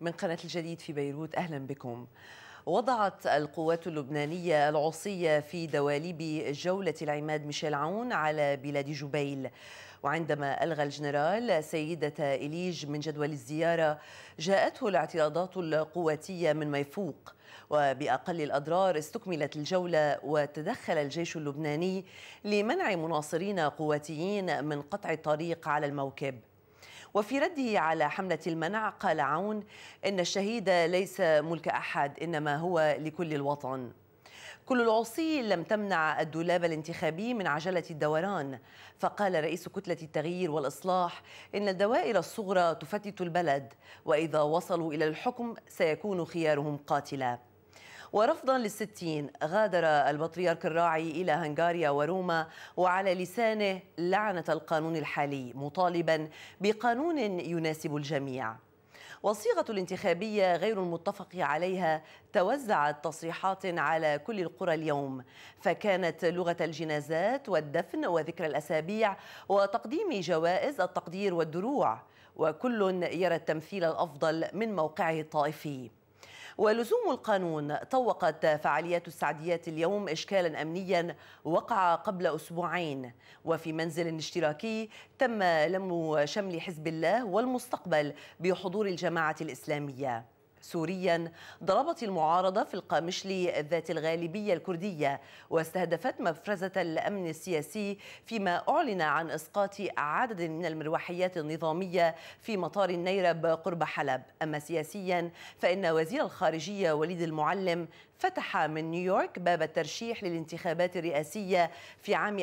من قناة الجديد في بيروت، أهلا بكم. وضعت القوات اللبنانية العصية في دواليب جولة العماد ميشيل عون على بلاد جبيل، وعندما ألغى الجنرال سيدة إليج من جدول الزيارة جاءته الاعتراضات القواتية من ميفوق، وبأقل الأضرار استكملت الجولة وتدخل الجيش اللبناني لمنع مناصرين قواتيين من قطع الطريق على الموكب. وفي رده على حملة المنع قال عون إن الشهيد ليس ملك أحد، إنما هو لكل الوطن. كل العصي لم تمنع الدولاب الانتخابي من عجلة الدوران، فقال رئيس كتلة التغيير والإصلاح إن الدوائر الصغرى تفتت البلد، وإذا وصلوا إلى الحكم سيكون خيارهم قاتلا. ورفضا للستين غادر البطريرك الراعي إلى هنغاريا وروما، وعلى لسانه لعنة القانون الحالي مطالبا بقانون يناسب الجميع. والصيغة الانتخابية غير المتفق عليها توزعت تصريحات على كل القرى اليوم، فكانت لغة الجنازات والدفن وذكر الأسابيع وتقديم جوائز التقدير والدروع، وكل يرى التمثيل الأفضل من موقعه الطائفي. ولزوم القانون طوقت فعاليات السعديات اليوم إشكالا أمنيا وقع قبل أسبوعين، وفي منزل اشتراكي تم لم شمل حزب الله والمستقبل بحضور الجماعة الإسلامية. سوريا ضربت المعارضة في القامشلي ذات الغالبية الكردية واستهدفت مفرزة الأمن السياسي، فيما أعلن عن إسقاط عدد من المروحيات النظامية في مطار النيرب قرب حلب. أما سياسيا فإن وزير الخارجية وليد المعلم فتح من نيويورك باب الترشيح للانتخابات الرئاسية في عام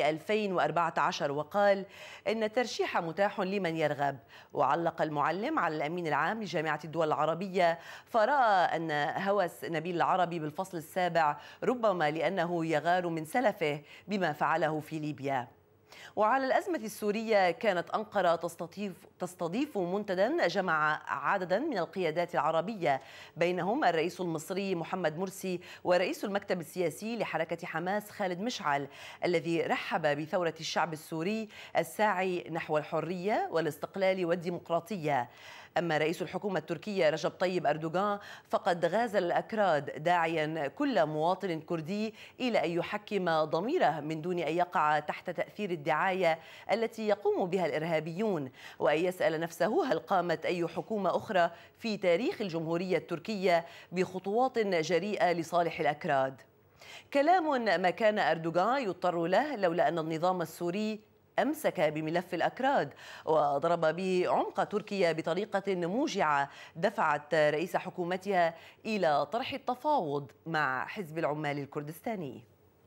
2014 وقال إن الترشيح متاح لمن يرغب. وعلق المعلم على الأمين العام لجامعة الدول العربية، فرأى أن هوس نبيل العربي بالفصل السابع ربما لأنه يغار من سلفه بما فعله في ليبيا. وعلى الأزمة السورية كانت أنقرة تستضيف منتدى جمع عددا من القيادات العربية، بينهم الرئيس المصري محمد مرسي ورئيس المكتب السياسي لحركة حماس خالد مشعل، الذي رحب بثورة الشعب السوري الساعي نحو الحرية والاستقلال والديمقراطية. أما رئيس الحكومة التركية رجب طيب أردوغان فقد غازل الأكراد، داعيا كل مواطن كردي إلى أن يحكم ضميره من دون أن يقع تحت تأثير الدعاية التي يقوم بها الإرهابيون، وأن يسأل نفسه هل قامت أي حكومة أخرى في تاريخ الجمهورية التركية بخطوات جريئة لصالح الأكراد. كلام ما كان أردوغان يضطر له لولا أن النظام السوري أمسك بملف الأكراد وضرب به عمق تركيا بطريقة موجعة دفعت رئيس حكومتها إلى طرح التفاوض مع حزب العمال الكردستاني.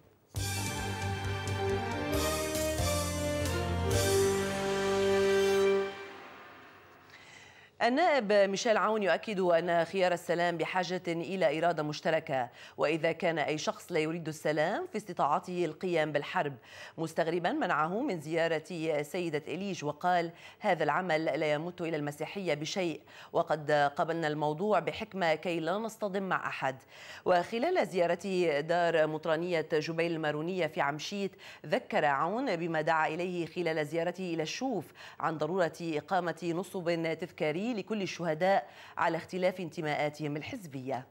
النائب ميشيل عون يؤكد أن خيار السلام بحاجة إلى إرادة مشتركة، وإذا كان أي شخص لا يريد السلام في استطاعته القيام بالحرب، مستغربا منعه من زيارة سيدة إليج، وقال هذا العمل لا يمت إلى المسيحية بشيء، وقد قبلنا الموضوع بحكمة كي لا نصطدم مع أحد. وخلال زيارته دار مطرانية جبيل المارونية في عمشيت ذكر عون بما دعا إليه خلال زيارته إلى الشوف عن ضرورة إقامة نصب تذكاري لكل الشهداء على اختلاف انتماءاتهم الحزبية.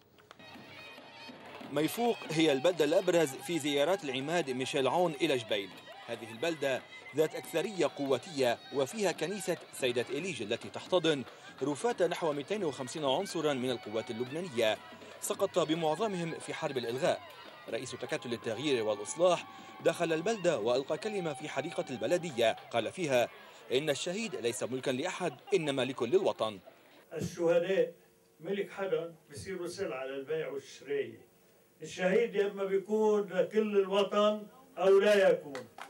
ميفوق هي البلدة الأبرز في زيارات العماد ميشيل عون إلى جبيل. هذه البلدة ذات أكثرية قواتية وفيها كنيسة سيدة إليج التي تحتضن رفات نحو 250 عنصرا من القوات اللبنانية سقط بمعظمهم في حرب الإلغاء. رئيس تكتل التغيير والإصلاح دخل البلدة وألقى كلمة في حديقة البلدية قال فيها إن الشهيد ليس ملكا لأحد، إنما لكل الوطن. الشهداء ملك حدا بصيروا سلعة للبيع والشراء. الشهيد يا إما بيكون لكل الوطن أو لا يكون.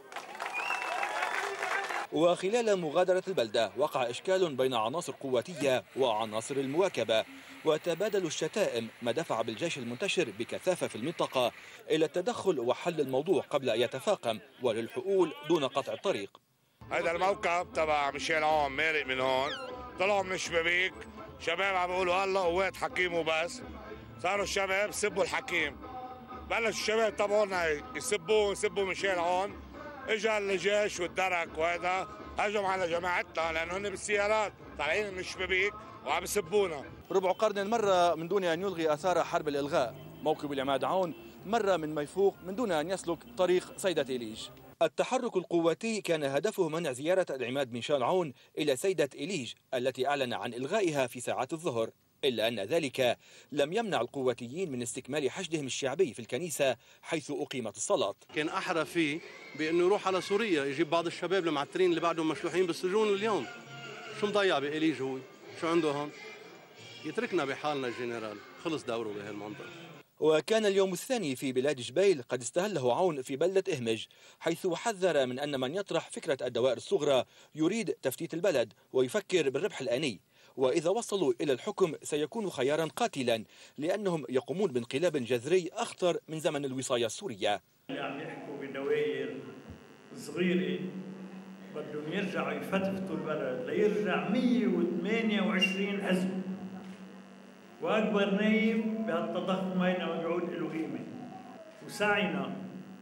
وخلال مغادرة البلدة وقع إشكال بين عناصر قواتية وعناصر المواكبة، وتبادلوا الشتائم، ما دفع بالجيش المنتشر بكثافة في المنطقة إلى التدخل وحل الموضوع قبل أن يتفاقم وللحقول دون قطع الطريق. هذا الموكب تبع ميشيل عون مارق من هون، طلعوا من الشبابيك شباب عم بيقولوا هلا قوات حكيم وبس، صاروا الشباب سبوا الحكيم، بلشوا الشباب تبعونا يسبوا ميشيل عون، اجى الجيش والدرك وهذا هجم على جماعتنا لانه هن بالسيارات طالعين من الشبابيك وعم يسبونا. ربع قرن مرة من دون أن يلغي آثار حرب الإلغاء، موكب العماد عون مرة من ما يفوق من دون أن يسلك طريق سيدة إليج. التحرك القواتي كان هدفه منع زيارة العماد ميشيل عون إلى سيدة إليج التي أعلن عن إلغائها في ساعات الظهر، إلا أن ذلك لم يمنع القواتيين من استكمال حشدهم الشعبي في الكنيسة حيث أقيمت الصلاة. كان أحرى فيه بأنه يروح على سوريا يجيب بعض الشباب المعترين اللي بعدهم مشلوحين بالسجون اليوم. شو مضيع بإليج هو؟ شو عنده هون؟ يتركنا بحالنا الجنرال، خلص دوره بهالمنطقة. وكان اليوم الثاني في بلاد جبيل قد استهله عون في بلدة إهمج، حيث حذر من أن من يطرح فكرة الدوائر الصغرى يريد تفتيت البلد ويفكر بالربح الآني، وإذا وصلوا إلى الحكم سيكون خيارا قاتلا لأنهم يقومون بانقلاب جذري أخطر من زمن الوصاية السورية. اللي عم يحكوا بدوائر صغيرة بدهم يرجعوا يفتفتوا البلد ليرجع 128 حزب، وأكبر نايم بهالتضخم هينا ما بيعود له قيمة. وسعينا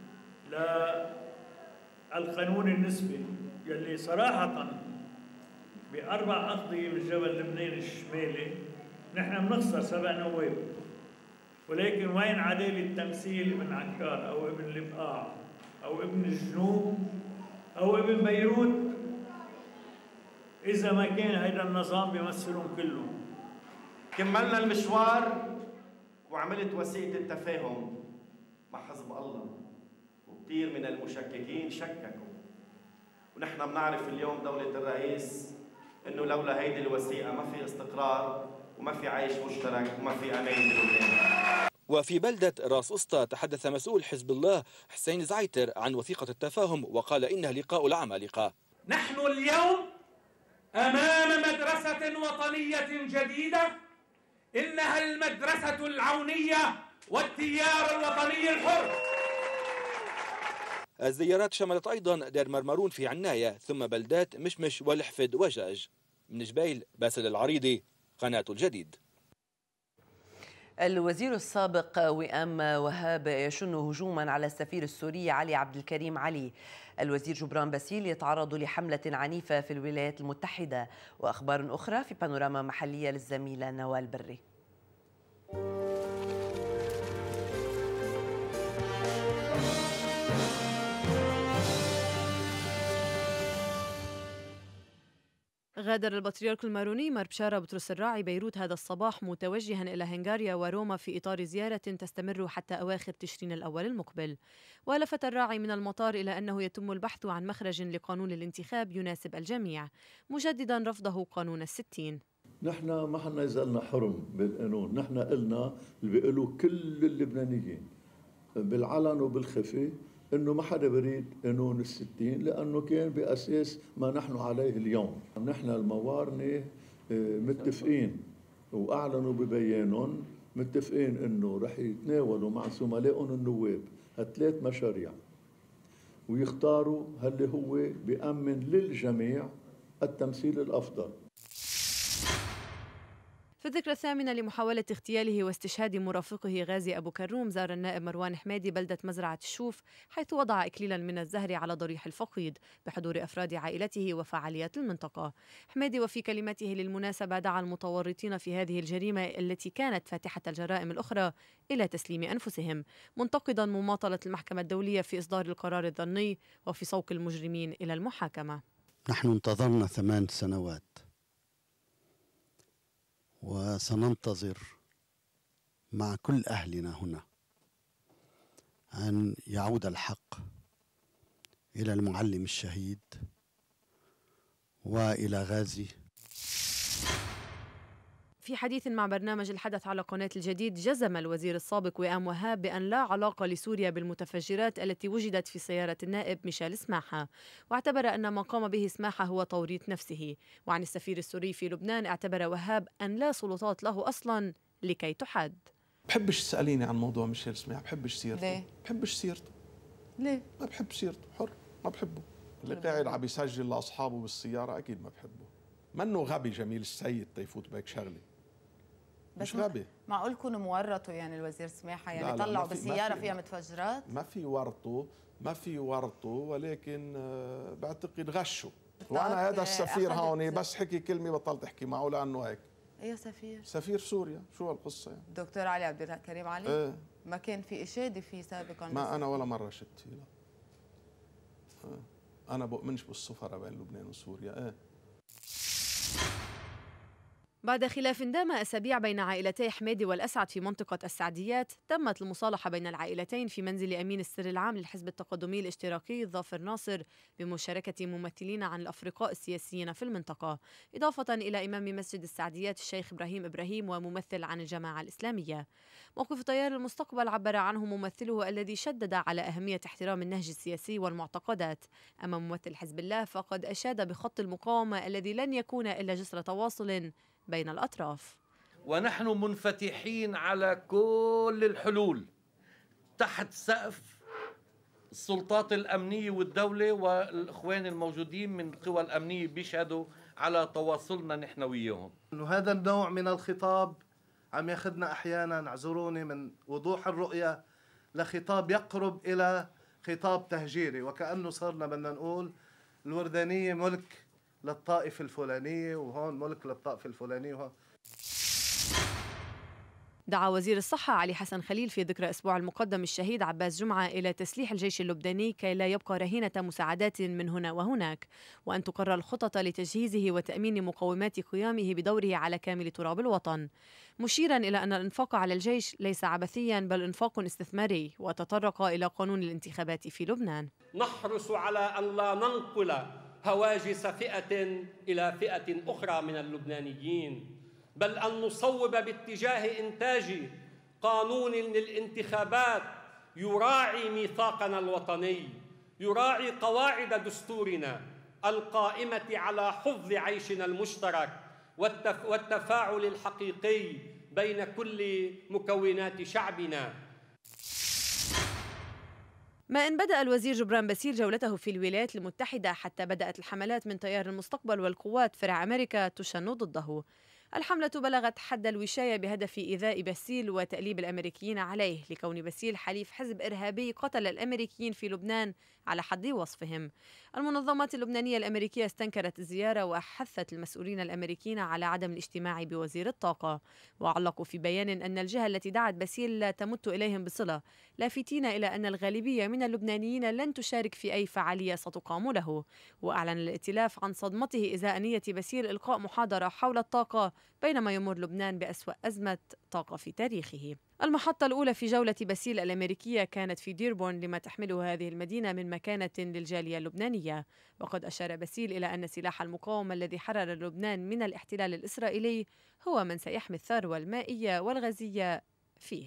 للقانون النسبي يلي صراحة بأربع أقضية من جبل لبنان الشمالي نحن بنخسر 7 نواب، ولكن وين عدالة التمثيل ابن عكار أو ابن البقاع أو ابن الجنوب أو ابن بيروت إذا ما كان هيدا النظام بيمثلهم كلهم. كملنا المشوار وعملت وثيقة التفاهم مع حزب الله، وكثير من المشككين شككوا، ونحن بنعرف اليوم دولة الرئيس انه لولا هيدي الوثيقة ما في استقرار وما في عيش مشترك وما في امان بلبنان. وفي بلدة راس أسطى تحدث مسؤول حزب الله حسين زعيتر عن وثيقة التفاهم وقال إنها لقاء العمالقة. نحن اليوم أمام مدرسة وطنية جديدة، إنها المدرسة العونية والتيار الوطني الحر. الزيارات شملت أيضا دير مرمرون في عناية ثم بلدات مشمش والحفد وجاج. من جبيل باسل العريضي، قناة الجديد. الوزير السابق وئام وهاب يشن هجوما على السفير السوري علي عبد الكريم علي. الوزير جبران باسيل يتعرض لحملة عنيفة في الولايات المتحدة. وأخبار أخرى في بانوراما محلية للزميلة نوال بري. غادر البطريرك الماروني مار بشارة بطرس الراعي بيروت هذا الصباح متوجها إلى هنغاريا وروما في إطار زيارة تستمر حتى أواخر تشرين الأول المقبل. ولفت الراعي من المطار إلى أنه يتم البحث عن مخرج لقانون الانتخاب يناسب الجميع، مجددا رفضه قانون ال60. نحن ما حنا يزالنا حرم بالقانون، نحن قلنا اللي بيقولوا كل اللبنانيين بالعلن وبالخفي انه ما حدا بريد قانون ال60 لانه كان باساس ما نحن عليه اليوم. نحن الموارنه متفقين واعلنوا ببيانهم متفقين انه رح يتناولوا مع زملائهم النواب هالثلاث مشاريع ويختاروا اللي هو بيأمن للجميع التمثيل الافضل. في الذكرى الثامنة لمحاولة اغتياله واستشهاد مرافقه غازي أبو كروم، زار النائب مروان حمادي بلدة مزرعة الشوف حيث وضع إكليلا من الزهر على ضريح الفقيد بحضور أفراد عائلته وفعاليات المنطقة. حمادي وفي كلمته للمناسبة دعا المتورطين في هذه الجريمة التي كانت فاتحة الجرائم الأخرى إلى تسليم أنفسهم، منتقدا مماطلة المحكمة الدولية في إصدار القرار الظني وفي سوق المجرمين إلى المحاكمة. نحن انتظرنا 8 سنوات وسننتظر مع كل أهلنا هنا أن يعود الحق إلى المعلم الشهيد وإلى غازي. في حديث مع برنامج الحدث على قناة الجديد، جزم الوزير السابق وئام وهاب بأن لا علاقة لسوريا بالمتفجرات التي وجدت في سيارة النائب ميشيل سماحة، واعتبر أن ما قام به سماحة هو توريط نفسه. وعن السفير السوري في لبنان اعتبر وهاب أن لا سلطات له أصلا لكي تحد. بحبش تسأليني عن موضوع ميشيل سماحة، بحبش سيرته. ليه؟ بحبش سيرته. ليه؟ ما بحب سيرته، حر، ما بحبه. اللي قاعد عم يسجل لأصحابه بالسيارة أكيد ما بحبه. منه غبي جميل السيد تيفوت بهيك شغلة. مش غبي. معقول يكونوا مورطوا يعني الوزير سماحة يعني طلعوا بسيارة فيها متفجرات؟ ما في ورطوا ولكن بعتقد غشوا. وانا هذا السفير هون بس حكي كلمه بطلت احكي معه لانه هيك. اي سفير؟ سفير سوريا. شو هالقصه يعني؟ دكتور علي عبد الكريم علي؟ ايه. ما كان في اشاده فيه سابقا؟ ما انا ولا مره شدت فيه. لا انا بؤمنش بالسفراء بين لبنان وسوريا. ايه. بعد خلاف دام أسابيع بين عائلتي حمادي والأسعد في منطقة السعديات، تمت المصالحة بين العائلتين في منزل أمين السر العام للحزب التقدمي الاشتراكي ظافر ناصر بمشاركة ممثلين عن الأفرقاء السياسيين في المنطقة، إضافة إلى إمام مسجد السعديات الشيخ إبراهيم وممثل عن الجماعة الإسلامية. موقف تيار المستقبل عبر عنه ممثله الذي شدد على أهمية احترام النهج السياسي والمعتقدات، أما ممثل حزب الله فقد أشاد بخط المقاومة الذي لن يكون إلا جسر تواصل بين الأطراف. ونحن منفتحين على كل الحلول تحت سقف السلطات الأمنية والدولة، والإخوان الموجودين من القوى الأمنية بيشهدوا على تواصلنا نحن وياهم. هذا النوع من الخطاب عم ياخذنا أحيانا، اعذروني، من وضوح الرؤية لخطاب يقرب إلى خطاب تهجيري، وكأنه صرنا بدنا نقول الوردانية ملك للطائفة الفلانية وهون ملك للطائفة الفلانية وهون. دعا وزير الصحة علي حسن خليل في ذكرى أسبوع المقدم الشهيد عباس جمعة إلى تسليح الجيش اللبناني كي لا يبقى رهينة مساعدات من هنا وهناك، وأن تقرر الخطط لتجهيزه وتأمين مقومات قيامه بدوره على كامل تراب الوطن، مشيرا إلى أن الإنفاق على الجيش ليس عبثيا بل إنفاق استثماري، وتطرق إلى قانون الانتخابات في لبنان. نحرص على أن لا ننقل هواجس فئة إلى فئة أخرى من اللبنانيين، بل أن نصوب باتجاه إنتاج قانون للانتخابات يراعي ميثاقنا الوطني، يراعي قواعد دستورنا القائمة على حفظ عيشنا المشترك والتفاعل الحقيقي بين كل مكونات شعبنا. ما إن بدأ الوزير جبران باسيل جولته في الولايات المتحدة حتى بدأت الحملات من تيار المستقبل والقوات فرع أمريكا تشن ضده. الحملة بلغت حد الوشاية بهدف إيذاء باسيل وتأليب الأمريكيين عليه، لكون باسيل حليف حزب إرهابي قتل الأمريكيين في لبنان على حد وصفهم. المنظمات اللبنانية الأمريكية استنكرت الزيارة وحثت المسؤولين الأمريكيين على عدم الاجتماع بوزير الطاقة، وعلقوا في بيان أن الجهة التي دعت باسيل لا تمت إليهم بصلة، لافتين إلى أن الغالبية من اللبنانيين لن تشارك في أي فعالية ستقام له. وأعلن الائتلاف عن صدمته إزاء نية باسيل إلقاء محاضرة حول الطاقة بينما يمر لبنان بأسوأ أزمة طاقة في تاريخه. المحطة الأولى في جولة باسيل الأمريكية كانت في ديربورن لما تحمله هذه المدينة من مكانة للجالية اللبنانية، وقد أشار باسيل إلى أن سلاح المقاومة الذي حرر لبنان من الاحتلال الإسرائيلي هو من سيحمي الثروة المائية والغازية فيه.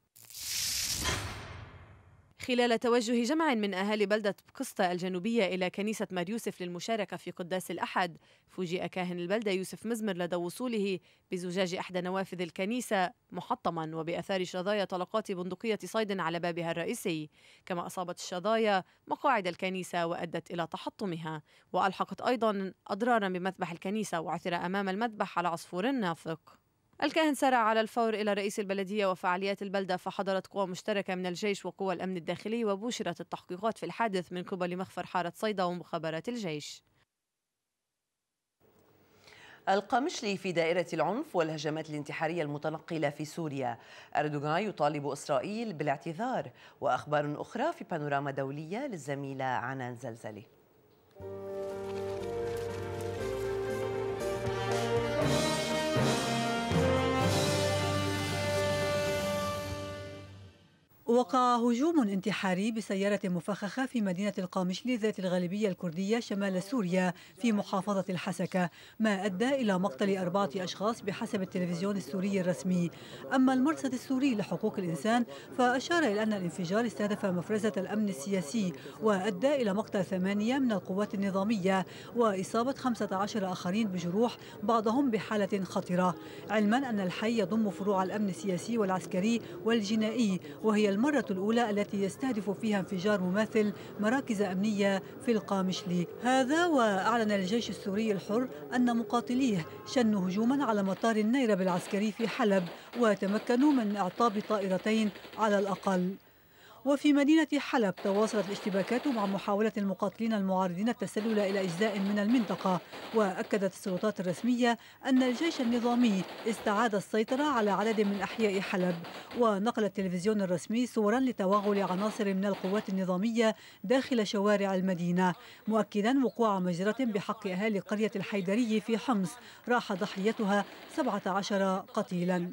خلال توجه جمع من أهالي بلدة بقسطة الجنوبية إلى كنيسة مار يوسف للمشاركة في قداس الأحد، فوجئ كاهن البلدة يوسف مزمر لدى وصوله بزجاج إحدى نوافذ الكنيسة محطما وبأثار شظايا طلقات بندقية صيد على بابها الرئيسي، كما أصابت الشظايا مقاعد الكنيسة وأدت إلى تحطمها، وألحقت أيضا أضرارا بمذبح الكنيسة وعثر أمام المذبح على عصفور نافق. الكاهن سارع على الفور إلى رئيس البلدية وفعاليات البلدة، فحضرت قوى مشتركة من الجيش وقوى الأمن الداخلي، وبوشرت التحقيقات في الحادث من قبل مخفر حارة صيدا ومخابرات الجيش. القامشلي في دائرة العنف والهجمات الانتحارية المتنقلة في سوريا. أردوغان يطالب إسرائيل بالاعتذار. وأخبار أخرى في بانوراما دولية للزميلة عنان زلزلي. وقع هجوم انتحاري بسيارة مفخخة في مدينة القامشلي ذات الغالبية الكردية شمال سوريا في محافظة الحسكة، ما أدى إلى مقتل 4 أشخاص بحسب التلفزيون السوري الرسمي. أما المرصد السوري لحقوق الإنسان فأشار إلى أن الانفجار استهدف مفرزة الأمن السياسي وأدى إلى مقتل 8 من القوات النظامية وإصابة 15 آخرين بجروح بعضهم بحالة خطرة، علما أن الحي يضم فروع الأمن السياسي والعسكري والجنائي، وهي المرة الأولى التي يستهدف فيها انفجار مماثل مراكز أمنية في القامشلي. هذا وأعلن الجيش السوري الحر أن مقاتليه شنوا هجوما على مطار النيرب العسكري في حلب وتمكنوا من إعطاب طائرتين على الأقل. وفي مدينة حلب تواصلت الاشتباكات مع محاولة المقاتلين المعارضين التسلل إلى أجزاء من المنطقة، وأكدت السلطات الرسمية أن الجيش النظامي استعاد السيطرة على عدد من أحياء حلب. ونقل التلفزيون الرسمي صورا لتوغل عناصر من القوات النظامية داخل شوارع المدينة، مؤكدا وقوع مجزرة بحق أهالي قرية الحيدري في حمص راح ضحيتها 17 قتيلا.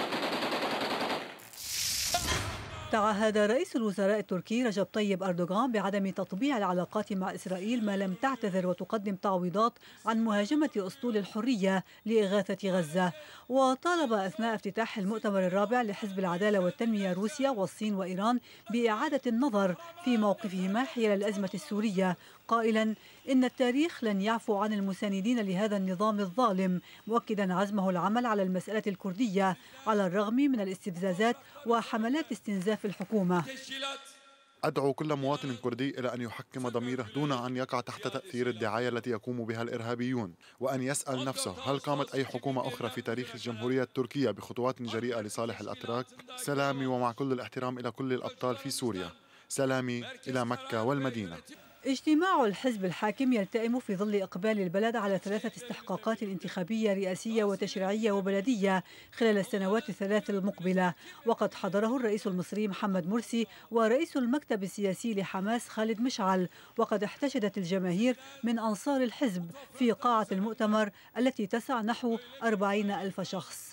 تعهد رئيس الوزراء التركي رجب طيب أردوغان بعدم تطبيع العلاقات مع إسرائيل ما لم تعتذر وتقدم تعويضات عن مهاجمة أسطول الحرية لإغاثة غزة. وطالب أثناء افتتاح المؤتمر الرابع لحزب العدالة والتنمية روسيا والصين وإيران بإعادة النظر في موقفهما حيال الأزمة السورية، قائلا إن التاريخ لن يعفو عن المساندين لهذا النظام الظالم، مؤكدا عزمه العمل على المسألة الكردية على الرغم من الاستفزازات وحملات استنزاف الحكومة. أدعو كل مواطن كردي إلى أن يحكم ضميره دون أن يقع تحت تأثير الدعاية التي يقوم بها الإرهابيون، وأن يسأل نفسه هل قامت أي حكومة أخرى في تاريخ الجمهورية التركية بخطوات جريئة لصالح الأتراك؟ سلامي ومع كل الاحترام إلى كل الأبطال في سوريا، سلامي إلى مكة والمدينة. اجتماع الحزب الحاكم يلتئم في ظل إقبال البلد على 3 استحقاقات انتخابية رئاسية وتشريعية وبلدية خلال السنوات الثلاث المقبلة، وقد حضره الرئيس المصري محمد مرسي ورئيس المكتب السياسي لحماس خالد مشعل. وقد احتشدت الجماهير من أنصار الحزب في قاعة المؤتمر التي تسع نحو 40,000 شخص.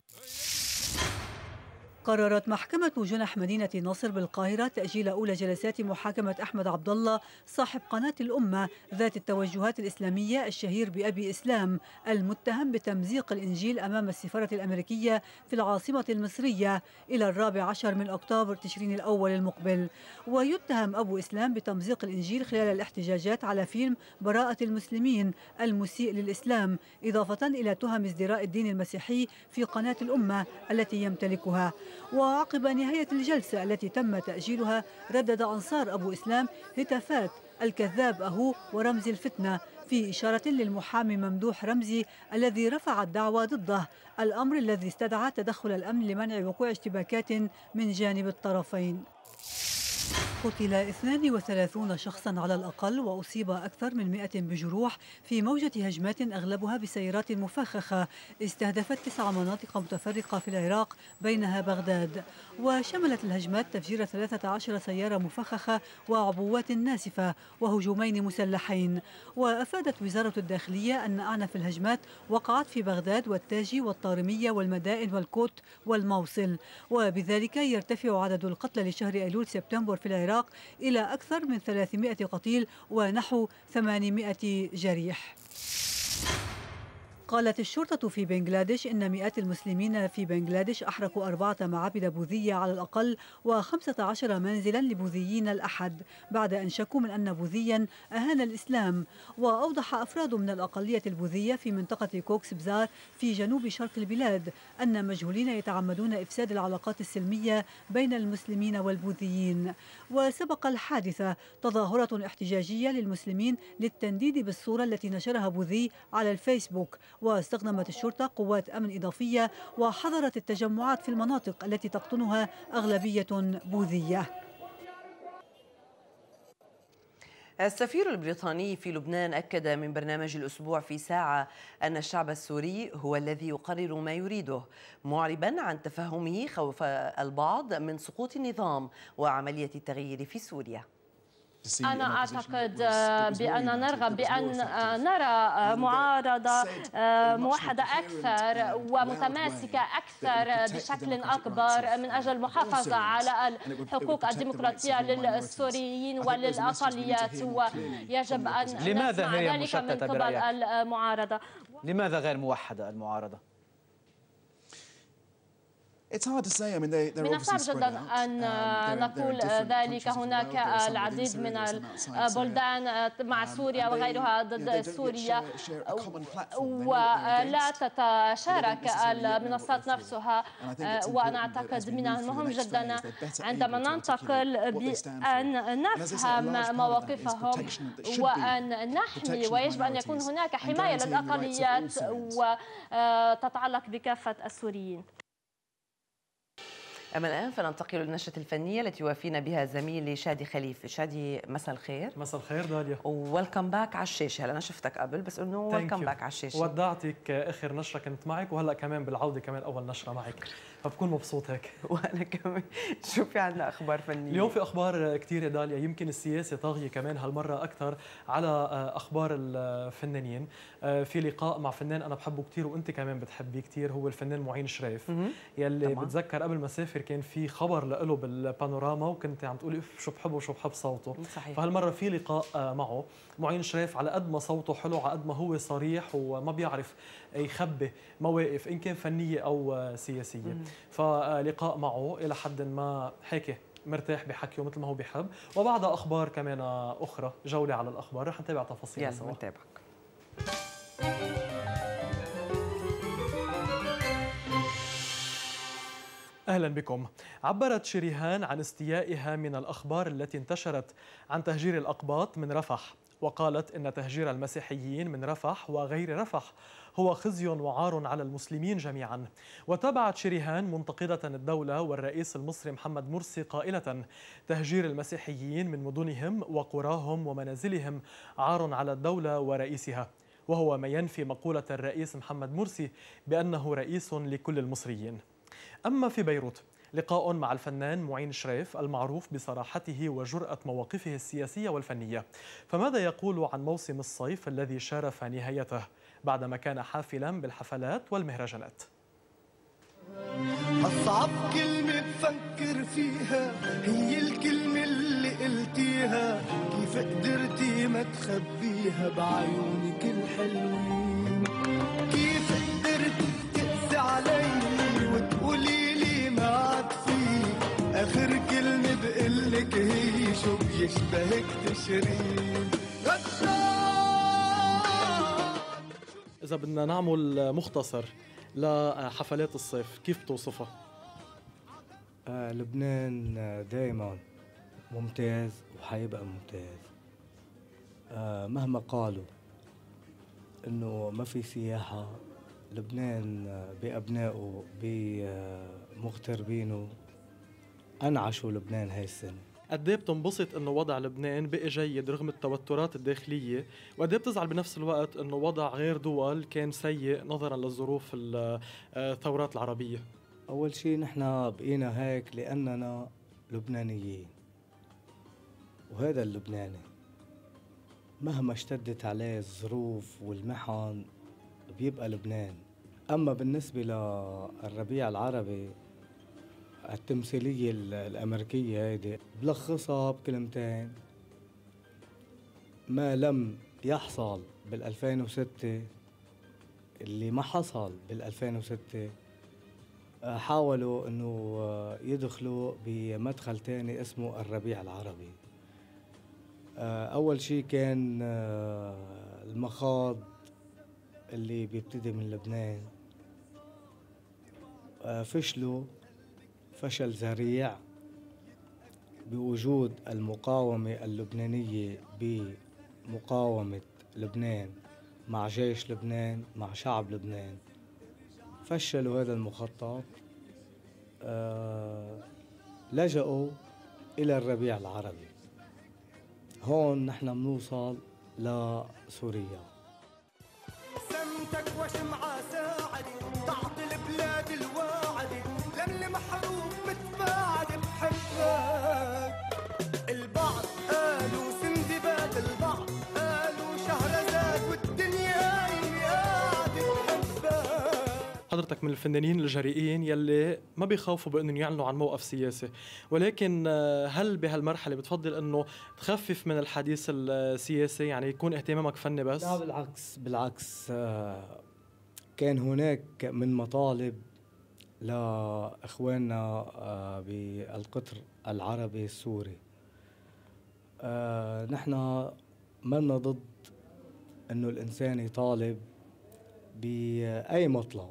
قررت محكمة جنح مدينة ناصر بالقاهرة تأجيل أولى جلسات محاكمة أحمد عبد الله صاحب قناة الأمة ذات التوجهات الإسلامية الشهير بأبي إسلام، المتهم بتمزيق الإنجيل أمام السفارة الأمريكية في العاصمة المصرية إلى 14 من أكتوبر تشرين الأول المقبل. ويتهم أبو إسلام بتمزيق الإنجيل خلال الاحتجاجات على فيلم براءة المسلمين المسيء للإسلام، إضافة إلى تهم ازدراء الدين المسيحي في قناة الأمة التي يمتلكها. وعقب نهاية الجلسة التي تم تأجيلها ردد أنصار أبو إسلام هتافات الكذاب أهو ورمز الفتنة في إشارة للمحامي ممدوح رمزي الذي رفع الدعوى ضده، الأمر الذي استدعى تدخل الأمن لمنع وقوع اشتباكات من جانب الطرفين. قتل 32 شخصا على الأقل وأصيب أكثر من 100 بجروح في موجة هجمات أغلبها بسيارات مفخخة استهدفت 9 مناطق متفرقة في العراق بينها بغداد. وشملت الهجمات تفجير 13 سيارة مفخخة وعبوات ناسفة وهجومين مسلحين. وأفادت وزارة الداخلية أن أعنف الهجمات وقعت في بغداد والتاجي والطارمية والمدائن والكوت والموصل، وبذلك يرتفع عدد القتلى لشهر أيلول سبتمبر في العراق إلى أكثر من 300 قتيل ونحو 800 جريح. قالت الشرطة في بنغلاديش إن مئات المسلمين في بنغلاديش أحرقوا 4 معابد بوذية على الأقل و15 منزلا لبوذيين الأحد بعد أن شكوا من أن بوذيا أهان الإسلام. وأوضح أفراد من الأقلية البوذية في منطقة كوكس بزار في جنوب شرق البلاد أن مجهولين يتعمدون إفساد العلاقات السلمية بين المسلمين والبوذيين. وسبق الحادثة تظاهرة احتجاجية للمسلمين للتنديد بالصورة التي نشرها بوذي على الفيسبوك، واستخدمت الشرطة قوات أمن إضافية وحظرت التجمعات في المناطق التي تقطنها أغلبية بوذية. السفير البريطاني في لبنان أكد من برنامج الأسبوع في ساعة أن الشعب السوري هو الذي يقرر ما يريده، معربا عن تفهمه خوف البعض من سقوط النظام وعملية التغيير في سوريا. أنا أعتقد بأن نرغب بأن نرى معارضة موحدة أكثر ومتماسكة أكثر بشكل أكبر من أجل المحافظة على الحقوق الديمقراطية للسوريين وللأقليات، ويجب أن لماذا هي ذلك من قبل المعارضة. لماذا غير موحدة المعارضة؟ من الصعب جدا أن نقول ذلك. هناك العديد من البلدان مع سوريا وغيرها ضد سوريا ولا تتشارك المنصات نفسها، وأنا أعتقد من المهم جدا عندما ننتقل بأن نفهم مواقفهم وأن نحمي، ويجب أن يكون هناك حماية للأقليات وتتعلق بكافة السوريين. أما الآن فننتقل للنشرة الفنية التي يوافينا بها زميلي شادي خليفة. شادي مساء الخير. مساء الخير داليا. ويلكم باك على الشاشة. هلا أنا شفتك قبل بس إنه ويلكم باك على الشاشة. ودعتك آخر نشرة كنت معك وهلا كمان بالعودة كمان أول نشرة معك، فبكون مبسوط هيك. وأنا كمان. شو في عندنا أخبار فنية؟ اليوم في أخبار كثير داليا، يمكن السياسة طاغية كمان هالمرة أكثر على أخبار الفنانين. في لقاء مع فنان أنا بحبه كثير وأنت كمان بتحبيه كثير، هو الفنان معين شريف، يلي بتذكر قبل ما سافر كان في خبر له بالبانوراما وكنت عم تقولي شو بحبه وشو بحب صوته. صحيح. فهالمرة في لقاء معه. معين شريف على قد ما صوته حلو على قد ما هو صريح وما بيعرف يخبي مواقف إن كان فنية أو سياسية. فلقاء معه إلى حد ما هيك مرتاح بحكيه مثل ما هو بيحب، وبعدها أخبار كمان أخرى، جولة على الأخبار رح نتابع تفاصيل سوا. يلا نتابعك. أهلا بكم. عبرت شريهان عن استيائها من الأخبار التي انتشرت عن تهجير الأقباط من رفح، وقالت إن تهجير المسيحيين من رفح وغير رفح هو خزي وعار على المسلمين جميعا. وتابعت شريهان منتقدة الدولة والرئيس المصري محمد مرسي قائلة: تهجير المسيحيين من مدنهم وقراهم ومنازلهم عار على الدولة ورئيسها، وهو ما ينفي مقولة الرئيس محمد مرسي بأنه رئيس لكل المصريين. أما في بيروت، لقاء مع الفنان معين شريف المعروف بصراحته وجرأة مواقفه السياسية والفنية. فماذا يقول عن موسم الصيف الذي شارف نهايته بعدما كان حافلا بالحفلات والمهرجانات؟ أصعب كلمة بفكر فيها هي الكلمة اللي قلتيها، كيف قدرتي ما تخبيها بعيونك الحلوين، كيف قدرتي تقسي علي وتقولي لي ما عاد فيك، آخر كلمة بقلك هي شو بيشبهك تشرين. إذا بدنا نعمل مختصر لحفلات الصيف كيف توصفها؟ لبنان دائما ممتاز وحيبقى ممتاز. مهما قالوا انه ما في سياحة، لبنان بأبنائه بمغتربينه أنعشوا لبنان هاي السنة. قد ايه بتنبسط انه وضع لبنان بقي جيد رغم التوترات الداخليه، وقد ايه بتزعل بنفس الوقت انه وضع غير دول كان سيء نظرا للظروف الثورات العربيه؟ اول شيء نحن بقينا هيك لاننا لبنانيين، وهذا اللبناني مهما اشتدت عليه الظروف والمحن بيبقى لبنان. اما بالنسبه للربيع العربي التمثيلية الأمريكية هيدي بلخصها بكلمتين: ما لم يحصل بال2006 اللي ما حصل بال2006 حاولوا انه يدخلوا بمدخل تاني اسمه الربيع العربي. اول شيء كان المخاض اللي بيبتدي من لبنان، فشلوا فشل ذريع بوجود المقاومة اللبنانية بمقاومة لبنان مع جيش لبنان مع شعب لبنان. فشلوا هذا المخطط، لجأوا إلى الربيع العربي. هون نحن بنوصل لسوريا. سمتك وشمعة ساعدي تعطي البلاد الواعدة، للي محروم متباعد بحبك. البعض قالوا سندباد، البعض قالوا شهرزاد، والدنيا اللي قاعدة بحبك. حضرتك من الفنانين الجريئين يلي ما بيخافوا بأنهم يعلنوا عن موقف سياسي، ولكن هل بهالمرحلة بتفضل أنه تخفف من الحديث السياسي، يعني يكون اهتمامك فني بس؟ لا بالعكس كان هناك من مطالب لإخواننا بالقطر العربي السوري. نحن منا ضد أنه الإنسان يطالب بأي مطلب،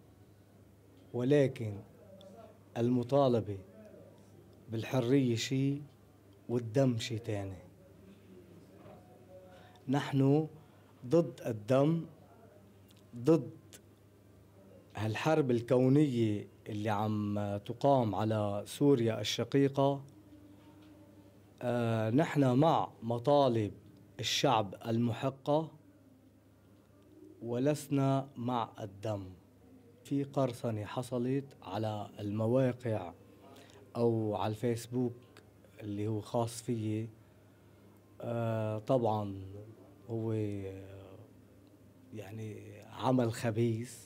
ولكن المطالبة بالحرية شيء والدم شيء تاني. نحن ضد الدم، ضد هالحرب الكونية اللي عم تقام على سوريا الشقيقة، نحن مع مطالب الشعب المحقة ولسنا مع الدم. في قرصنة حصلت على المواقع أو على الفيسبوك اللي هو خاص فيه، طبعا هو يعني عمل خبيث.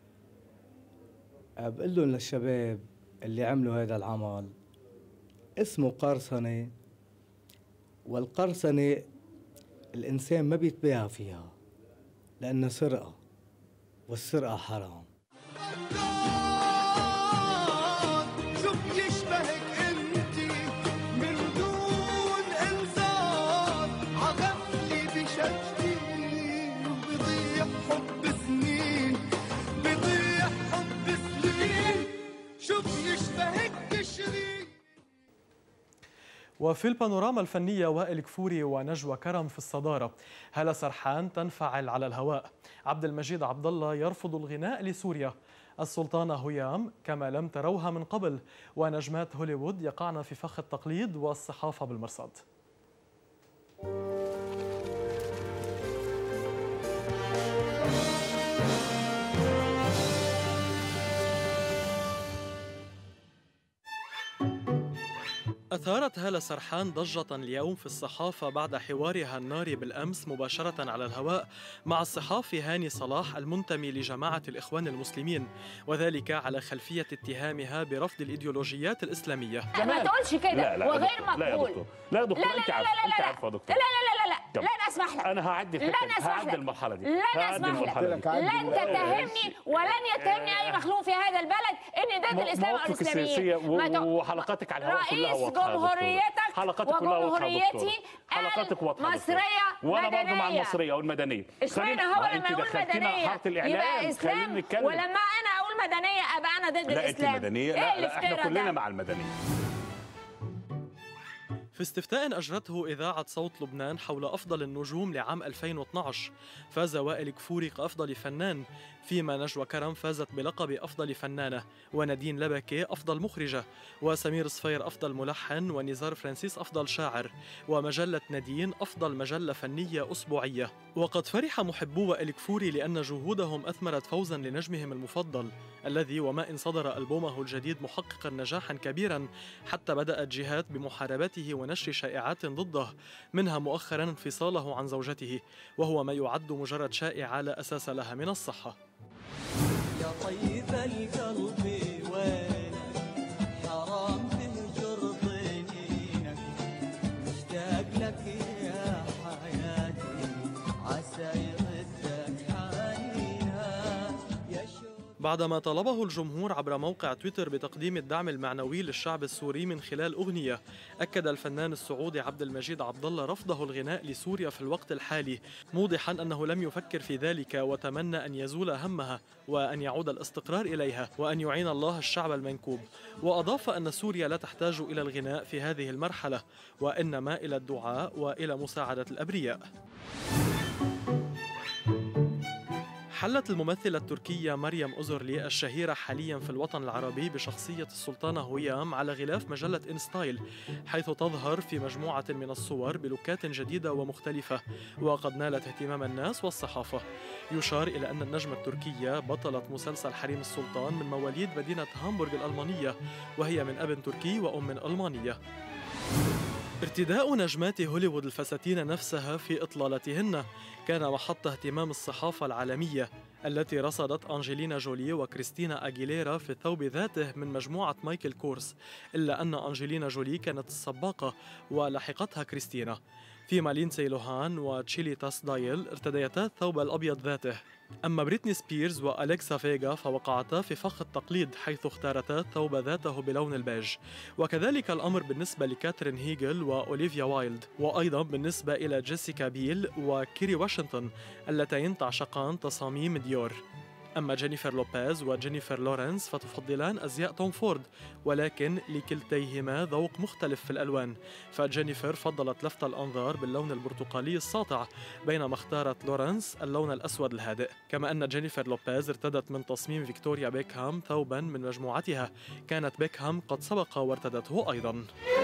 بقول لهم للشباب اللي عملوا هذا العمل اسمه قرصنة، والقرصنة الإنسان ما بيتباهى فيها لأنها سرقة، والسرقة حرام. شوف يشبهك انتي من دون انذار، عغفلي بشكلي وبضيع حب سنين، بضيع حب سنين. شوف يشبهك تشري. وفي البانوراما الفنية وائل كفوري ونجوى كرم في الصدارة، هالة سرحان تنفعل على الهواء، عبد المجيد عبد الله يرفض الغناء لسوريا، السلطانة هيام كما لم تروها من قبل، ونجمات هوليوود يقعن في فخ التقليد والصحافة بالمرصاد. أثارت هالة سرحان ضجة اليوم في الصحافة بعد حوارها الناري بالأمس مباشرة على الهواء مع الصحافي هاني صلاح المنتمي لجماعة الإخوان المسلمين، وذلك على خلفية اتهامها برفض الإيديولوجيات الإسلامية. ما تقولش كده وغير مقبول. لا يا دكتور، لا يا دكتور، انت عارفه يا دكتور. لا لن اسمح لك. انا هعدي المرحله دي. لن اسمح لك. لن تتهمني ولن يتهمني اي مخلوق في هذا البلد اني ضد الاسلام والاسلاميين. وحلقاتك على الهواء كلها رئيس واضحه. جمهوريتك وجمهوريتي حلقاتك واضحه. مصريه وانا برضه مع المصريه والمدنيه. اشمعنى هو لما يقول مدنيه يبقى اسلام، ولما انا اقول مدنيه ابقى انا ضد الاسلام؟ لا انت مدنيه. لا احنا كلنا مع المدنيه. في استفتاء أجرته إذاعة صوت لبنان حول أفضل النجوم لعام 2012 فاز وائل كفوري كأفضل فنان، فيما نجوى كرم فازت بلقب أفضل فنانة، ونادين لبكي أفضل مخرجة، وسمير صفير أفضل ملحن، ونزار فرانسيس أفضل شاعر، ومجلة نادين أفضل مجلة فنية أسبوعية. وقد فرح محبو وائل كفوري لأن جهودهم أثمرت فوزا لنجمهم المفضل الذي وما إن صدر ألبومه الجديد محققا نجاحا كبيرا، حتى بدأت جهات بمحاربته ونشر شائعات ضده، منها مؤخرا انفصاله عن زوجته، وهو ما يعد مجرد شائعة لا أساس لها من الصحة. يا طيب القلب وينك، حرام تهجر طينك، مشتاق لك يا حياتي، عسى يردك حنينها يا شوق. بعدما طلبه الجمهور عبر موقع تويتر بتقديم الدعم المعنوي للشعب السوري من خلال أغنية، أكد الفنان السعودي عبد المجيد عبد الله رفضه الغناء لسوريا في الوقت الحالي، موضحا أنه لم يفكر في ذلك وتمنى أن يزول همها وأن يعود الاستقرار إليها وأن يعين الله الشعب المنكوب. وأضاف أن سوريا لا تحتاج إلى الغناء في هذه المرحلة، وإنما إلى الدعاء وإلى مساعدة الأبرياء. حلت الممثلة التركية مريم أوزورلي الشهيرة حاليا في الوطن العربي بشخصية السلطانة هيام على غلاف مجلة إنستايل، حيث تظهر في مجموعة من الصور بلوكات جديدة ومختلفة، وقد نالت اهتمام الناس والصحافة. يشار إلى أن النجمة التركية بطلة مسلسل حريم السلطان من مواليد مدينة هامبورغ الألمانية، وهي من أب تركي وأم ألمانية. ارتداء نجمات هوليوود الفساتين نفسها في إطلالتهن كان محط اهتمام الصحافة العالمية، التي رصدت أنجلينا جولي وكريستينا أغيليرا في الثوب ذاته من مجموعة مايكل كورس، إلا أن أنجلينا جولي كانت السباقة ولحقتها كريستينا، فيما لينسي لوهان وتشيلي تاس دايل ارتديتا الثوب الأبيض ذاته. أما بريتني سبيرز وأليكسا فيغا فوقعتا في فخ التقليد، حيث اختارتا الثوب ذاته بلون البيج، وكذلك الأمر بالنسبة لكاترين هيغل وأوليفيا وايلد، وأيضا بالنسبة إلى جيسيكا بيل وكيري واشنطن اللتين تعشقان تصاميم ديور. أما جينيفر لوبيز وجينيفر لورنس فتفضلان أزياء توم فورد، ولكن لكلتيهما ذوق مختلف في الألوان. فجينيفر فضلت لفت الأنظار باللون البرتقالي الساطع، بينما اختارت لورنس اللون الأسود الهادئ. كما أن جينيفر لوبيز ارتدت من تصميم فيكتوريا بيكهام ثوبا من مجموعتها، كانت بيكهام قد سبق وارتدته أيضا.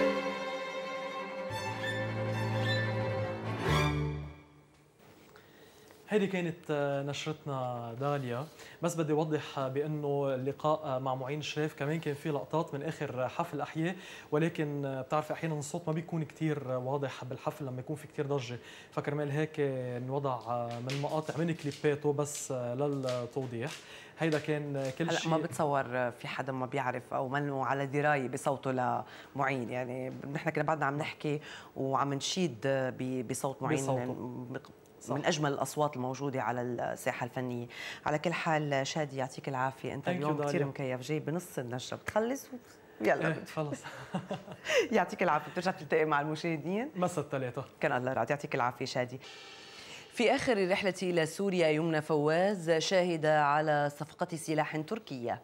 هيدي كانت نشرتنا داليا، بس بدي اوضح بانه اللقاء مع معين شريف كمان كان في لقطات من اخر حفل احياء، ولكن بتعرفي احيانا الصوت ما بيكون كتير واضح بالحفل لما يكون في كتير ضجه، فكرمال هيك نوضع من مقاطع من كليباته بس للتوضيح. هيدا كان كل شيء. هلا ما بتصور في حدا ما بيعرف او منه على درايه بصوته لمعين، يعني نحن كنا بعدنا عم نحكي وعم نشيد بصوت معين من أجمل الأصوات الموجودة على الساحة الفنية. على كل حال شادي يعطيك العافية، أنت اليوم كثير مكيف، جاي بنص النشرة بتخلص يلا خلص. يعطيك العافية. بترجع تلتقي مع المشاهدين مساء الثلاثة. كان الله يرعاك، يعطيك العافية شادي. في آخر الرحلة إلى سوريا يمنى فواز شاهد على صفقة سلاح تركية.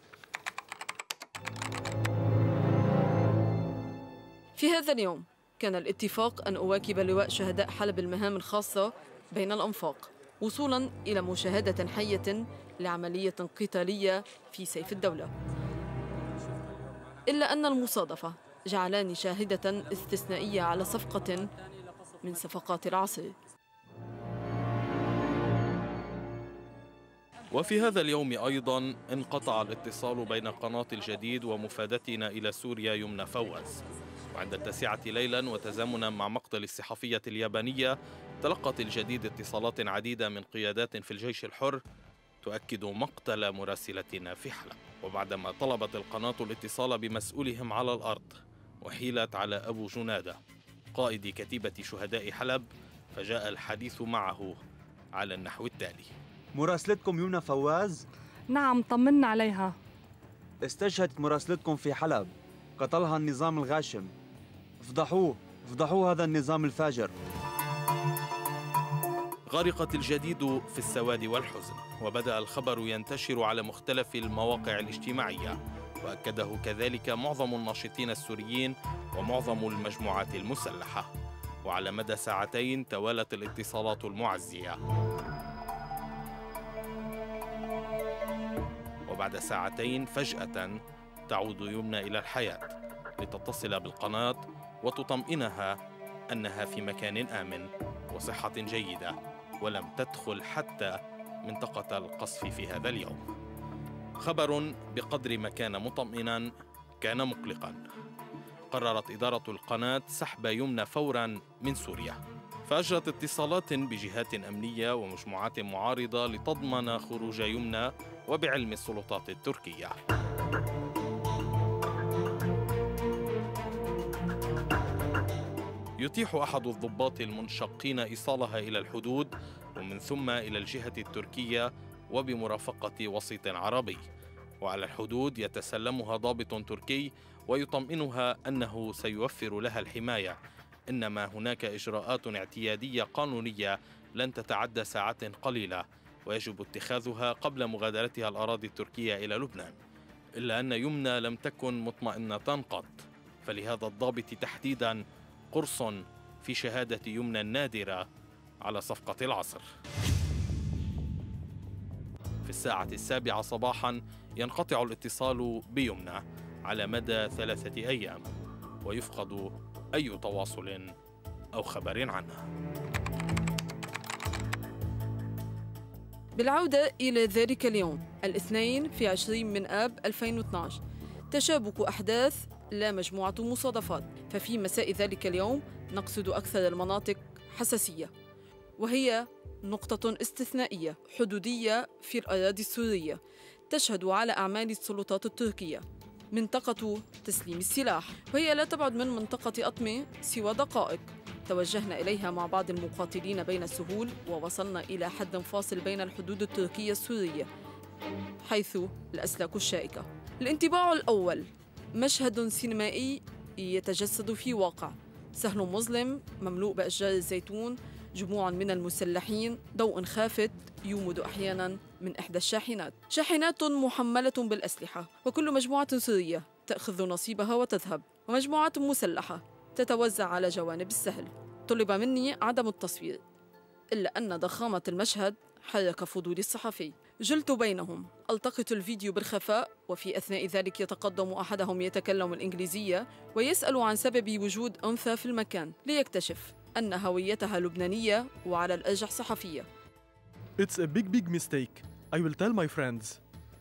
في هذا اليوم كان الاتفاق أن أواكب لواء شهداء حلب المهام الخاصة بين الأنفاق، وصولاً إلى مشاهدة حية لعملية قتالية في سيف الدولة. إلا أن المصادفة جعلاني شاهدة استثنائية على صفقة من صفقات العصر. وفي هذا اليوم أيضاً انقطع الاتصال بين قناة الجديد ومفادتنا إلى سوريا يمنى فواز. وعند 9 ليلاً وتزامناً مع مقتل الصحفية اليابانية، تلقت الجديد اتصالات عديدة من قيادات في الجيش الحر تؤكد مقتل مراسلتنا في حلب. وبعدما طلبت القناة الاتصال بمسؤولهم على الأرض وحيلت على أبو جنادة قائد كتيبة شهداء حلب، فجاء الحديث معه على النحو التالي: مراسلتكم يمنى فواز؟ نعم، طمنا عليها. استشهدت مراسلتكم في حلب، قتلها النظام الغاشم. افضحوه هذا النظام الفاجر. غرقت الجديد في السواد والحزن، وبدأ الخبر ينتشر على مختلف المواقع الاجتماعية، وأكده كذلك معظم الناشطين السوريين ومعظم المجموعات المسلحة. وعلى مدى ساعتين توالت الاتصالات المعزية، وبعد ساعتين فجأة تعود يمنى إلى الحياة لتتصل بالقناة وتطمئنها أنها في مكان آمن وصحة جيدة، ولم تدخل حتى منطقة القصف في هذا اليوم. خبر بقدر ما كان مطمئنا كان مقلقا. قررت إدارة القناة سحب يمنى فورا من سوريا، فأجرت اتصالات بجهات أمنية ومجموعات معارضة لتضمن خروج يمنى وبعلم السلطات التركية. يتيح أحد الضباط المنشقين إيصالها إلى الحدود ومن ثم إلى الجهة التركية وبمرافقة وسيط عربي، وعلى الحدود يتسلمها ضابط تركي ويطمئنها أنه سيوفر لها الحماية، إنما هناك إجراءات اعتيادية قانونية لن تتعدى ساعات قليلة ويجب اتخاذها قبل مغادرتها الأراضي التركية إلى لبنان. إلا أن يمنى لم تكن مطمئنة قط، فلهذا الضابط تحديداً قرص في شهادة يمنى النادرة على صفقة العصر. في الساعة 7 صباحاً ينقطع الاتصال بيمنى على مدى 3 أيام، ويفقد أي تواصل أو خبر عنها. بالعودة إلى ذلك اليوم الاثنين في 20 من آب 2012، تشابك أحداث لا مجموعة مصادفات. ففي مساء ذلك اليوم نقصد أكثر المناطق حساسية، وهي نقطة استثنائية حدودية في الأراضي السورية تشهد على أعمال السلطات التركية، منطقة تسليم السلاح، وهي لا تبعد من منطقة أطمي سوى دقائق. توجهنا إليها مع بعض المقاتلين بين السهول، ووصلنا إلى حد فاصل بين الحدود التركية السورية حيث الأسلاك الشائكة. الانطباع الأول مشهد سينمائي يتجسد في واقع، سهل مظلم مملوء بأشجار الزيتون جموع من المسلحين ضوء خافت يومد أحيانا من إحدى الشاحنات، شاحنات محملة بالأسلحة، وكل مجموعة سورية تأخذ نصيبها وتذهب، ومجموعات مسلحة تتوزع على جوانب السهل. طلب مني عدم التصوير، إلا أن ضخامة المشهد حرك فضولي الصحفي. جلت بينهم، ألتقط الفيديو بالخفاء، وفي أثناء ذلك يتقدم أحدهم يتكلم الإنجليزية ويسأل عن سبب وجود أنثى في المكان، ليكتشف أن هويتها لبنانية وعلى الأرجح صحفية. It's a big mistake. I will tell my friends.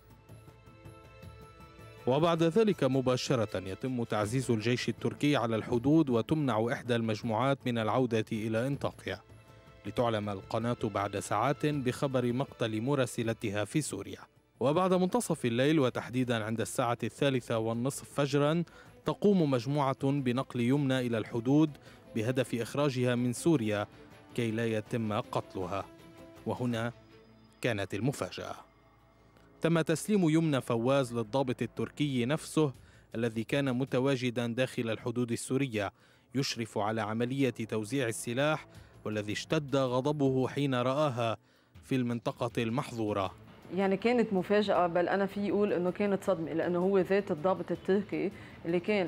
وبعد ذلك مباشرة يتم تعزيز الجيش التركي على الحدود، وتمنع إحدى المجموعات من العودة إلى أنطاكيا، لتعلم القناة بعد ساعات بخبر مقتل مراسلتها في سوريا. وبعد منتصف الليل، وتحديدا عند الساعة 3:30 فجرا، تقوم مجموعة بنقل يمنى إلى الحدود بهدف إخراجها من سوريا كي لا يتم قتلها. وهنا كانت المفاجأة. تم تسليم يمنى فواز للضابط التركي نفسه الذي كان متواجدا داخل الحدود السورية يشرف على عملية توزيع السلاح، والذي اشتد غضبه حين رآها في المنطقة المحظورة. يعني كانت مفاجأة، بل أنا في يقول أنه كانت صدمة، لأنه هو ذات الضابط التركي اللي كان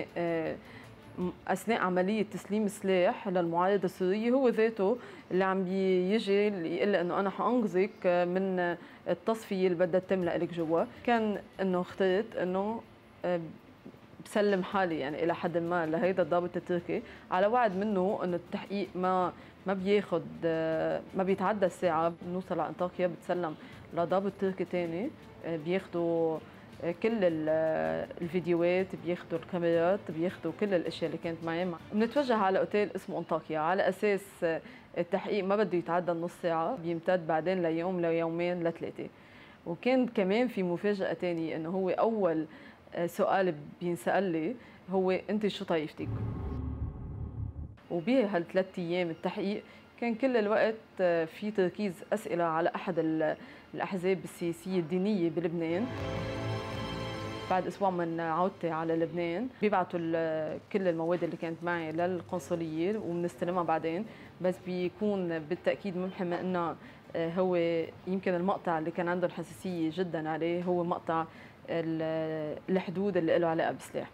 أثناء عملية تسليم سلاح للمعارضة السورية هو ذاته اللي عم بيجي يقول أنه أنا حأنقذك من التصفية اللي بدها تتم لك جوا. كان أنه اخترت أنه بسلم حالي يعني إلى حد ما لهيدا الضابط التركي، على وعد منه أنه التحقيق ما بياخد ما بيتعدى الساعة، بنوصل على أنطاكيا بتسلم لضابط تركي تاني، بياخدوا كل الفيديوهات، بياخدوا الكاميرات، بياخدوا كل الاشياء اللي كانت معي. بنتوجه على اوتيل اسمه انطاكيا على اساس التحقيق ما بده يتعدى النص ساعه، بيمتد بعدين ليوم ليومين لثلاثه. وكان كمان في مفاجاه ثانيه، انه هو اول سؤال بينسال لي هو انت شو طائفتك؟ وبهالثلاث ايام التحقيق كان كل الوقت في تركيز اسئله على احد الاحزاب السياسيه الدينيه بلبنان. بعد اسبوع من عودتي على لبنان بيبعتوا كل المواد اللي كانت معي للقنصليه وبنستلمها بعدين، بس بيكون بالتاكيد ممحي انه هو يمكن المقطع اللي كان عندهم حساسيه جدا عليه هو مقطع الحدود اللي له علاقه بسلاح.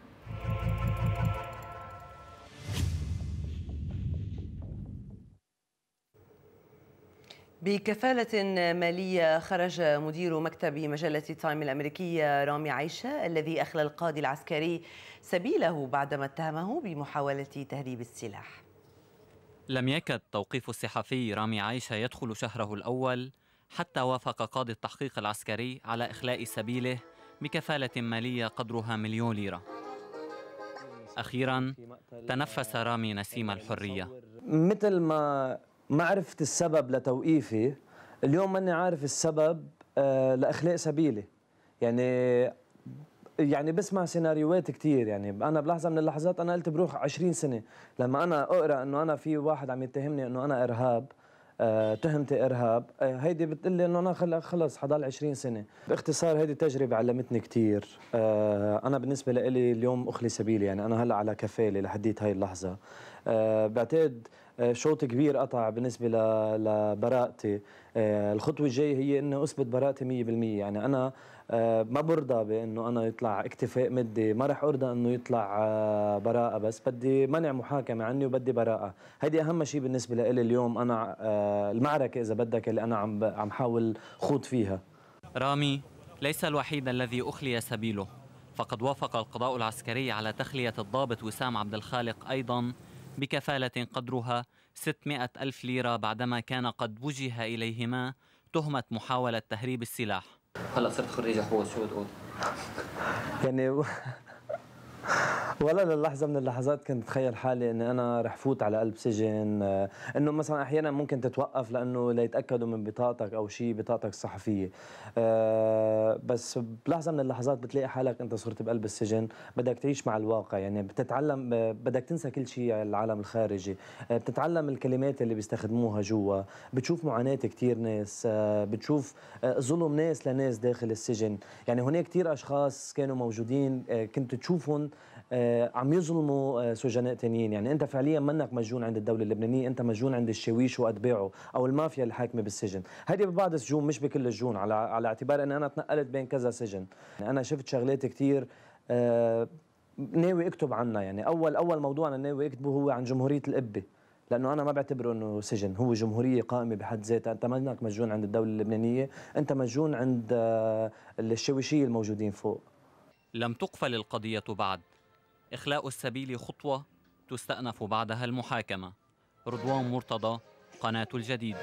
بكفالة مالية خرج مدير مكتب مجلة تايم الأمريكية رامي عيشة الذي أخلى القاضي العسكري سبيله بعدما اتهمه بمحاولة تهريب السلاح. لم يكد توقيف الصحفي رامي عيشة يدخل شهره الأول حتى وافق قاضي التحقيق العسكري على إخلاء سبيله بكفالة مالية قدرها 1,000,000 ليرة. أخيراً تنفس رامي نسيم الحرية. مثل ما عرفت السبب لتوقيفي، اليوم ماني عارف السبب لإخلاء سبيلي. يعني بسمع سيناريوهات كتير، يعني أنا بلحظة من اللحظات أنا قلت بروح 20 سنة لما أنا أقرأ إنه أنا في واحد عم يتهمني إنه أنا إرهاب، تهمتي إرهاب، هيدي بتقلي إنه أنا خلص حضل 20 سنة. باختصار هيدي تجربة علمتني كتير. أنا بالنسبة لي اليوم أخلي سبيلي، يعني أنا هلأ على كفالة لحديت هاي اللحظة. بعتقد شوط كبير قطع بالنسبة لبراءتي. الخطوة الجاية هي إنه أثبت براءتي 100%. يعني أنا ما برضى بأنه أنا يطلع اكتفاء مادي، ما رح أرضى أنه يطلع براءة، بس بدي منع محاكمة عني وبدي براءة. هيدي أهم شيء بالنسبة لي اليوم. أنا المعركة إذا بدك اللي أنا عم حاول خوض فيها. رامي ليس الوحيد الذي أخلي سبيله، فقد وافق القضاء العسكري على تخلية الضابط وسام عبد الخالق أيضاً بكفالة قدرها 600,000 ليرة بعدما كان قد وجه إليهما تهمة محاولة تهريب السلاح. هلا صرت خريج حقوق، شو بتقول؟ يعني ولا للحظة من اللحظات كنت أتخيل حالي إني أنا رح فوت على قلب سجن، إنه مثلا أحيانا ممكن تتوقف لأنه ليتأكدوا من بطاقتك أو شيء، بطاقتك الصحفية. بس بلحظه من اللحظات بتلاقي حالك انت صرت بقلب السجن، بدك تعيش مع الواقع، يعني بتتعلم، بدك تنسى كل شيء على العالم الخارجي، بتتعلم الكلمات اللي بيستخدموها جوا، بتشوف معاناه كثير ناس، بتشوف ظلم ناس لناس داخل السجن. يعني هناك كثير اشخاص كانوا موجودين كنت تشوفهم عم يظلموا سجناء ثانيين. يعني انت فعليا منك مسجون عند الدوله اللبنانيه، انت مسجون عند الشاويش واتباعه او المافيا الحاكمه بالسجن. هذه ببعض السجون مش بكل السجون، على اعتبار ان انا تنقلت بين كذا سجن. يعني انا شفت شغلات كثير ناوي اكتب عنها. يعني اول موضوع انا ناوي اكتبه هو عن جمهوريه القبه، لانه انا ما بعتبره انه سجن، هو جمهوريه قائمه بحد ذاتها. انت منك مسجون عند الدوله اللبنانيه، انت مسجون عند الشاويشيه الموجودين فوق. لم تقفل القضيه بعد، إخلاء السبيل خطوة تستأنف بعدها المحاكمة. رضوان مرتضى، قناة الجديد.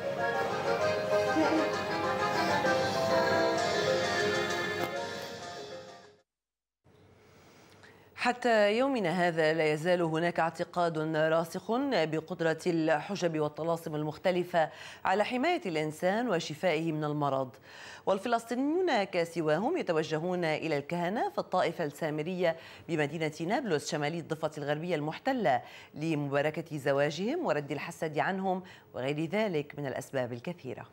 حتى يومنا هذا لا يزال هناك اعتقاد راسخ بقدرة الحجب والطلاسم المختلفة على حماية الإنسان وشفائه من المرض، والفلسطينيون كسواهم يتوجهون إلى الكهنة في الطائفة السامرية بمدينة نابلس شمالي الضفة الغربية المحتلة لمباركة زواجهم ورد الحسد عنهم وغير ذلك من الأسباب الكثيرة.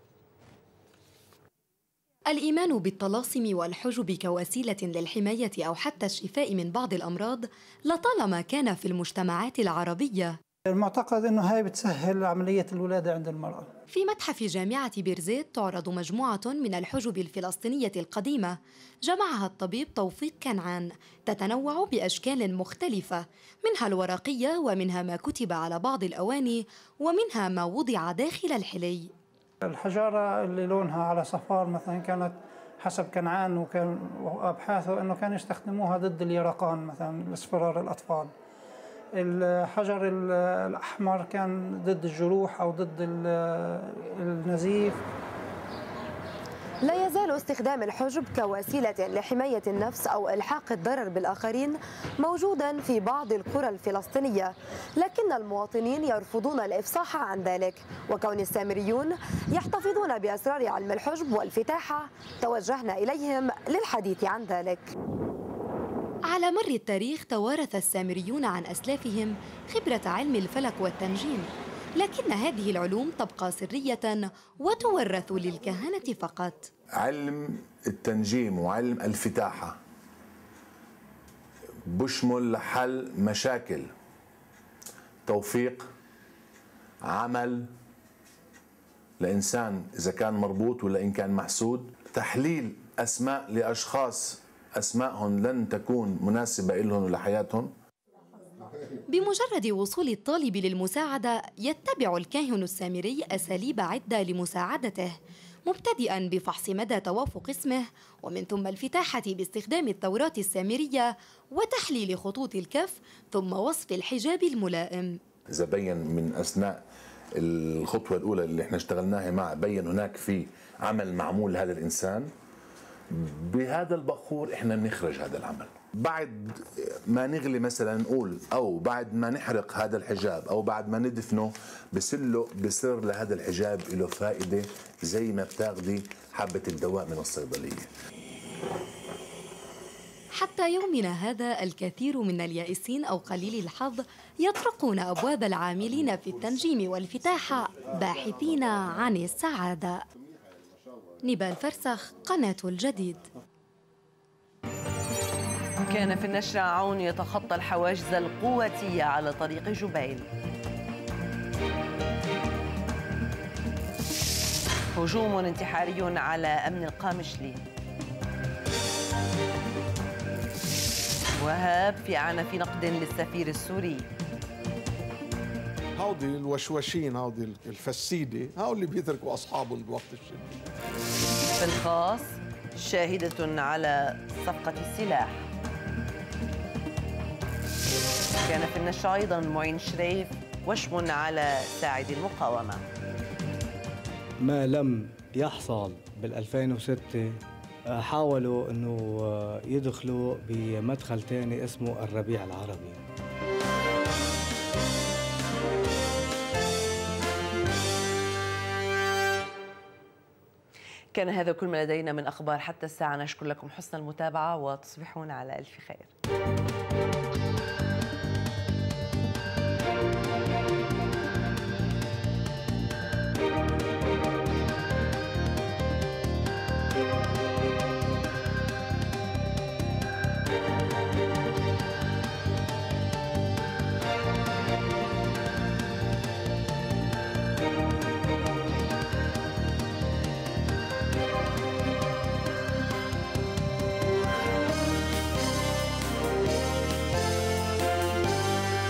الإيمان بالطلاسم والحجب كوسيلة للحماية أو حتى الشفاء من بعض الأمراض لطالما كان في المجتمعات العربية. المعتقد أنه هاي بتسهل عملية الولادة عند المرأة. في متحف جامعة بيرزيت تعرض مجموعة من الحجب الفلسطينية القديمة جمعها الطبيب توفيق كنعان، تتنوع بأشكال مختلفة، منها الورقية ومنها ما كتب على بعض الأواني ومنها ما وضع داخل الحلي. الحجارة اللي لونها على صفار مثلا كانت حسب كنعان وكان أبحاثه أنه كانوا يستخدموها ضد اليرقان مثلا لاصفرار الأطفال. الحجر الأحمر كان ضد الجروح أو ضد النزيف. لا يزال استخدام الحجب كوسيلة لحماية النفس أو إلحاق الضرر بالآخرين موجودا في بعض القرى الفلسطينية، لكن المواطنين يرفضون الإفصاح عن ذلك، وكون السامريون يحتفظون بأسرار علم الحجب والفتاحة توجهنا إليهم للحديث عن ذلك. على مر التاريخ توارث السامريون عن أسلافهم خبرة علم الفلك والتنجيم، لكن هذه العلوم تبقى سرية وتورث للكهنة فقط. علم التنجيم وعلم الفتاحة بشمل حل مشاكل، توفيق عمل لإنسان إذا كان مربوط ولا إن كان محسود، تحليل أسماء لأشخاص أسمائهم لن تكون مناسبة لهم ولحياتهم. بمجرد وصول الطالب للمساعدة يتبع الكاهن السامري أساليب عدة لمساعدته، مبتدئاً بفحص مدى توافق اسمه، ومن ثم الفتاحة باستخدام التوراة السامرية وتحليل خطوط الكف، ثم وصف الحجاب الملائم. إذا بين من أثناء الخطوة الأولى اللي احنا اشتغلناها معه بين هناك في عمل معمول لهذا الإنسان، بهذا البخور احنا بنخرج هذا العمل. بعد ما نغلي مثلا نقول او بعد ما نحرق هذا الحجاب او بعد ما ندفنه بصير لهذا الحجاب له فائده زي ما بتاخذي حبه الدواء من الصيدليه. حتى يومنا هذا الكثير من اليائسين او قليلي الحظ يطرقون ابواب العاملين في التنجيم والفتاحه باحثين عن السعاده. نبال فرسخ، قناة الجديد. كان في النشر عون يتخطى الحواجز القوتية على طريق جبيل. هجوم انتحاري على أمن القامشلي. وهاب في أعنف نقد للسفير السوري. هودي الوشوشين، هودي الفسيدة، هؤلاء اللي بيتركوا أصحابهم بوقت الشدة. في الخاص شاهدة على صفقة السلاح. كان في النشر أيضا معين شريف وشم على ساعد المقاومة. ما لم يحصل بال2006 حاولوا أنه يدخلوا بمدخل تاني اسمه الربيع العربي. كان هذا كل ما لدينا من أخبار حتى الساعة. نشكر لكم حسن المتابعة وتصبحون على ألف خير.